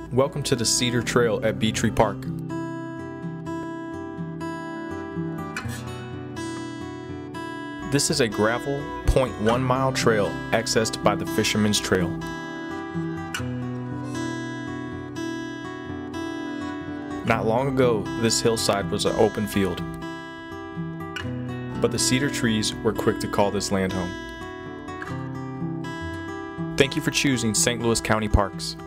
Welcome to the Cedar Trail at Beechtree Park. This is a gravel 0.1 mile trail accessed by the Fisherman's Trail. Not long ago, this hillside was an open field, but the cedar trees were quick to call this land home. Thank you for choosing St. Louis County Parks.